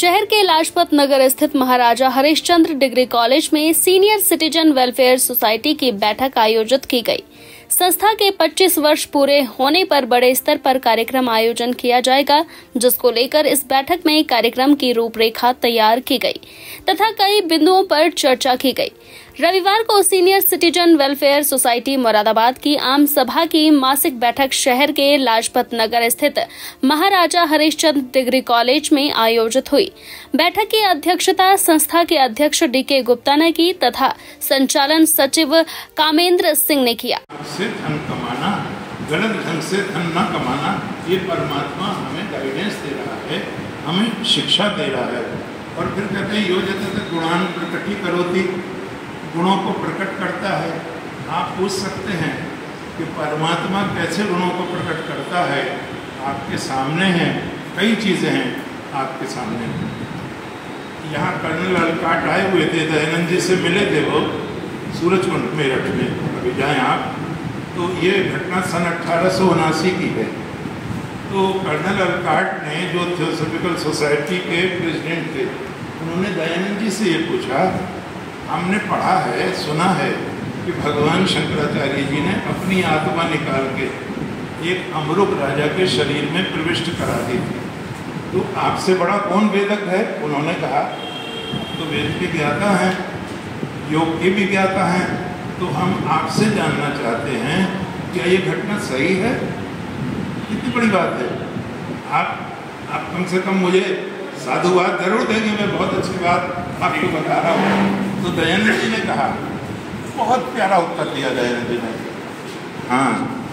शहर के लाजपत नगर स्थित महाराजा हरिश्चंद्र डिग्री कॉलेज में सीनियर सिटीजन वेलफेयर सोसाइटी की बैठक आयोजित की गई। संस्था के 25 वर्ष पूरे होने पर बड़े स्तर पर कार्यक्रम आयोजन किया जाएगा, जिसको लेकर इस बैठक में कार्यक्रम की रूपरेखा तैयार की गई तथा कई बिंदुओं पर चर्चा की गई। रविवार को senior citizen welfare society Moradabad की आम सभा की मासिक बैठक शहर के लाजपत नगर स्थित महाराजा हरिश्चंद्र डिग्री कॉलेज में आयोजित हुई। बैठक की अध्यक्षता संस्था के अध्यक्ष DK गुप्ता ने की तथा संचालन सचिव कामेंद्र सिंह ने किया। से धन कमाना, गलत ढंग से धन न कमाना, ये परमात्मा हमें गाइडेंस दे रहा है, हमें शिक्षा दे रहा है। और फिर कहते हैं योजते गुणान प्रकटीकरोति, गुणों को प्रकट करता है। आप पूछ सकते हैं कि परमात्मा कैसे गुणों को प्रकट करता है। आपके सामने हैं, कई चीज़ें हैं आपके सामने। यहाँ कर्नल अलकाट आए हुए थे, दयानंद जी से मिले थे वो सूरजकुंड मेरठ में, अभी जाएँ आप तो ये घटना सन 1879 की है। तो कर्नल अलकाट ने जो थियोसॉफिकल सोसाइटी के प्रेसिडेंट थे, उन्होंने दयानंद जी से ये पूछा, हमने पढ़ा है, सुना है कि भगवान शंकराचार्य जी ने अपनी आत्मा निकाल के एक अमरुक राजा के शरीर में प्रविष्ट करा दी थी। तो आपसे बड़ा कौन वेदज्ञ है? उन्होंने कहा तो वेद के ज्ञाता हैं, योग के भी ज्ञाता हैं। तो हम आपसे जानना चाहते हैं क्या ये घटना सही है? कितनी बड़ी बात है। आप कम से कम मुझे साधुवाद जरूर देंगे, मैं बहुत अच्छी बात आपको बता रहा हूँ। तो दयानंद जी ने कहा, बहुत प्यारा उत्तर दिया दयानंद जी ने। हाँ,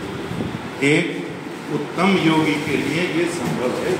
एक उत्तम योगी के लिए ये संभव है,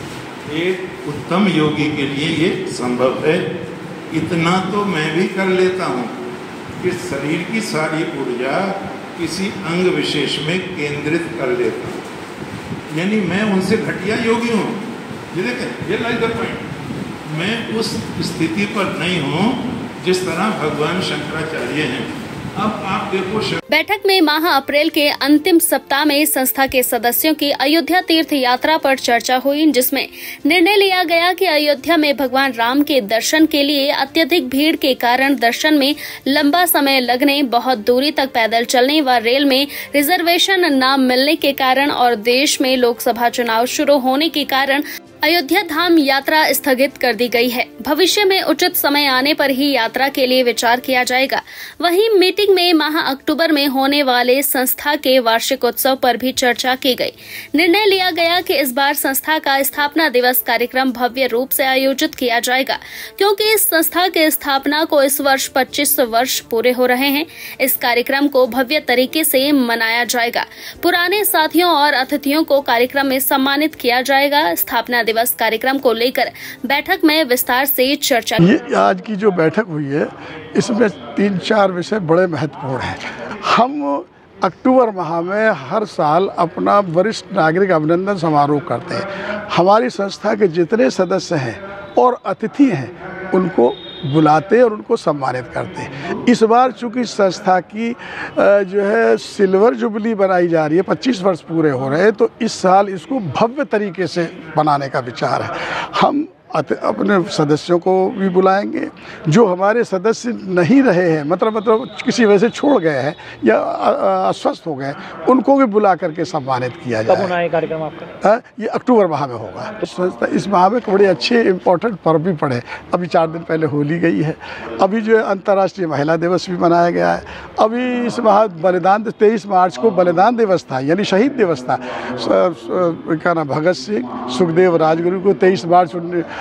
एक उत्तम योगी के लिए ये संभव है। इतना तो मैं भी कर लेता हूँ कि शरीर की सारी ऊर्जा किसी अंग विशेष में केंद्रित कर लेता हूँ। यानी मैं उनसे घटिया योगी हूँ। ये देखें, ये लाइक द पॉइंट। मैं उस स्थिति पर नहीं हूँ जिस तरह भगवान शंकराचार्य हैं। अब आप देखो, बैठक में माह अप्रैल के अंतिम सप्ताह में संस्था के सदस्यों की अयोध्या तीर्थ यात्रा पर चर्चा हुई, जिसमें निर्णय लिया गया कि अयोध्या में भगवान राम के दर्शन के लिए अत्यधिक भीड़ के कारण दर्शन में लंबा समय लगने, बहुत दूरी तक पैदल चलने व रेल में रिजर्वेशन न मिलने के कारण और देश में लोकसभा चुनाव शुरू होने के कारण अयोध्या धाम यात्रा स्थगित कर दी गई है। भविष्य में उचित समय आने पर ही यात्रा के लिए विचार किया जाएगा। वहीं मीटिंग में माह अक्टूबर में होने वाले संस्था के वार्षिक उत्सव पर भी चर्चा की गई। निर्णय लिया गया कि इस बार संस्था का स्थापना दिवस कार्यक्रम भव्य रूप से आयोजित किया जाएगा, क्योंकि इस संस्था के स्थापना को इस वर्ष 25 वर्ष पूरे हो रहे हैं। इस कार्यक्रम को भव्य तरीके से मनाया जाएगा। पुराने साथियों और अतिथियों को कार्यक्रम में सम्मानित किया जाएगा। स्थापना दिवस कार्यक्रम को लेकर बैठक में विस्तार से चर्चा। ये आज की जो बैठक हुई है, इसमें 3-4 विषय बड़े महत्वपूर्ण हैं। हम अक्टूबर माह में हर साल अपना वरिष्ठ नागरिक अभिनंदन समारोह करते हैं। हमारी संस्था के जितने सदस्य हैं और अतिथि हैं, उनको बुलाते और उनको सम्मानित करते हैं। इस बार चूँकि संस्था की जो है सिल्वर जुबली बनाई जा रही है, 25 वर्ष पूरे हो रहे हैं, तो इस साल इसको भव्य तरीके से बनाने का विचार है। हम अपने सदस्यों को भी बुलाएंगे। जो हमारे सदस्य नहीं रहे हैं, मतलब किसी वजह से छोड़ गए हैं या अस्वस्थ हो गए, उनको भी बुला करके सम्मानित किया जाए। कब होना है कार्यक्रम आपका? ये अक्टूबर माह में होगा। तो इस माह में बड़े अच्छे इम्पोर्टेंट पर्व भी पड़े। अभी 4 दिन पहले होली गई है। अभी जो है अंतर्राष्ट्रीय महिला दिवस भी मनाया गया है। अभी इस माह बलिदान 23 मार्च को बलिदान दिवस था, यानी शहीद दिवस था। क्या नाम, भगत सिंह, सुखदेव, राजगुरु को 23 मार्च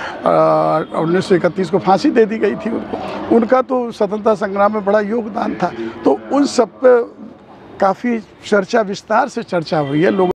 1931 को फांसी दे दी गई थी। उनका तो स्वतंत्रता संग्राम में बड़ा योगदान था। तो उन सब पे काफ़ी चर्चा, विस्तार से चर्चा हुई है। लोग